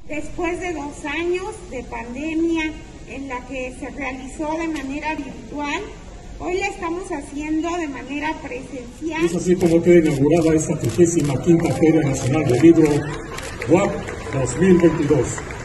Después de 2 años de pandemia en la que se realizó de manera virtual, hoy la estamos haciendo de manera presencial. Es así como queda inaugurada esta 35ª Feria Nacional del Libro, WAP 2022.